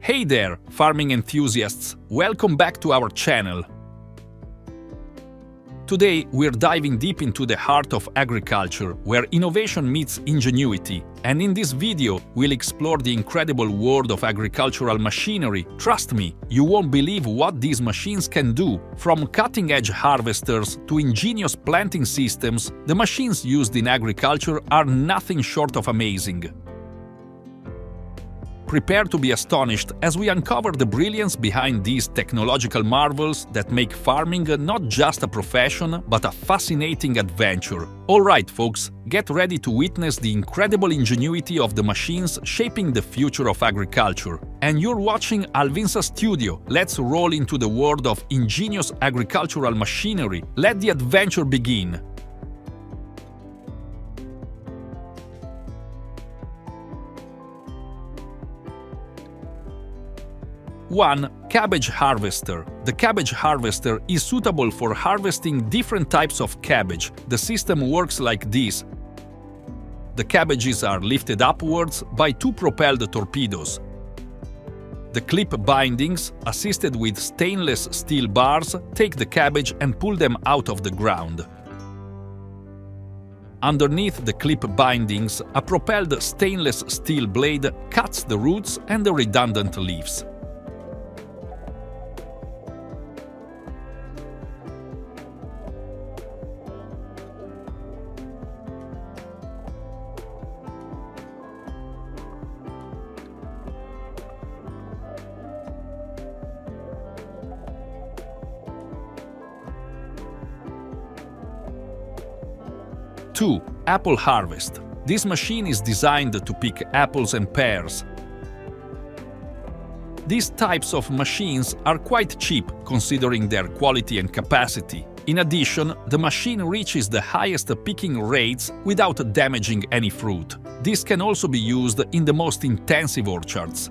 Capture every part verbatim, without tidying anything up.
Hey there, farming enthusiasts! Welcome back to our channel. Today we're diving deep into the heart of agriculture, where innovation meets ingenuity. And in this video, we'll explore the incredible world of agricultural machinery. Trust me, you won't believe what these machines can do. From cutting-edge harvesters to ingenious planting systems, the machines used in agriculture are nothing short of amazing. Prepare to be astonished as we uncover the brilliance behind these technological marvels that make farming not just a profession, but a fascinating adventure. Alright folks, get ready to witness the incredible ingenuity of the machines shaping the future of agriculture. And you're watching Alvinsa Studio. Let's roll into the world of ingenious agricultural machinery. Let the adventure begin. one. Cabbage Harvester. The Cabbage Harvester is suitable for harvesting different types of cabbage. The system works like this. The cabbages are lifted upwards by two propelled torpedoes. The clip bindings, assisted with stainless steel bars, take the cabbage and pull them out of the ground. Underneath the clip bindings, a propelled stainless steel blade cuts the roots and the redundant leaves. two. Apple Harvest. This machine is designed to pick apples and pears. These types of machines are quite cheap considering their quality and capacity. In addition, the machine reaches the highest picking rates without damaging any fruit. This can also be used in the most intensive orchards.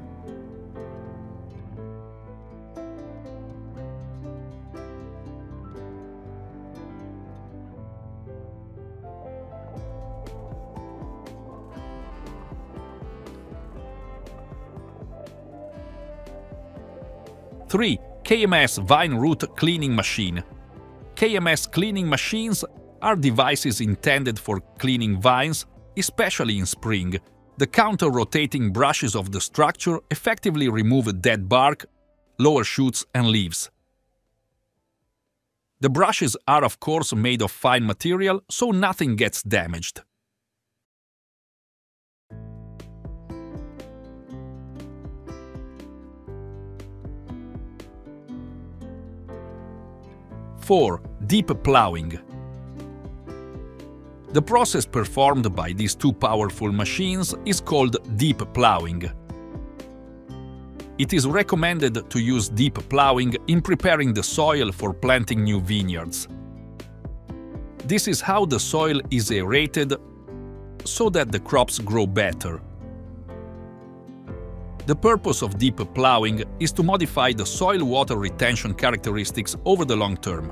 three. K M S Vine Root Cleaning Machine. K M S cleaning machines are devices intended for cleaning vines, especially in spring. The counter-rotating brushes of the structure effectively remove dead bark, lower shoots and leaves. The brushes are of course made of fine material, so nothing gets damaged. four. Deep Plowing. The process performed by these two powerful machines is called deep plowing. It is recommended to use deep plowing in preparing the soil for planting new vineyards. This is how the soil is aerated so that the crops grow better. The purpose of deep plowing is to modify the soil water retention characteristics over the long term.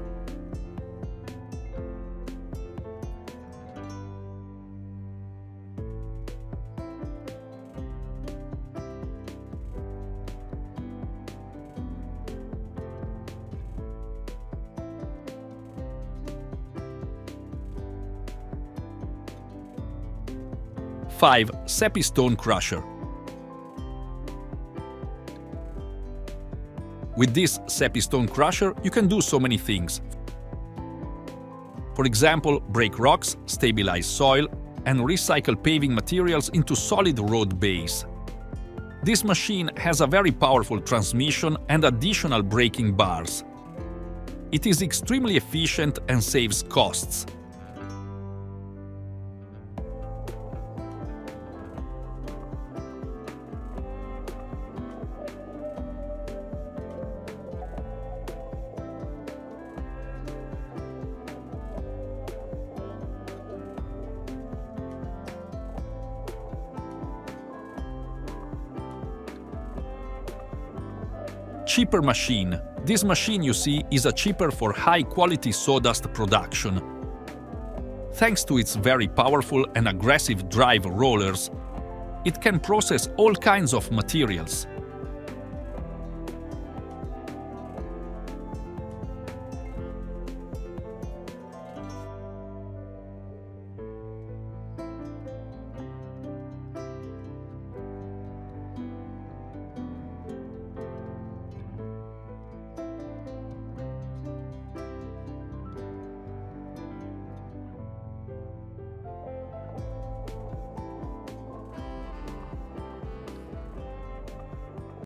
five. Seppi Stone Crusher. With this Seppi Stone Crusher, you can do so many things. For example, break rocks, stabilize soil, and recycle paving materials into solid road base. This machine has a very powerful transmission and additional braking bars. It is extremely efficient and saves costs. Chipper machine. This machine you see is a chipper for high-quality sawdust production. Thanks to its very powerful and aggressive drive rollers, it can process all kinds of materials.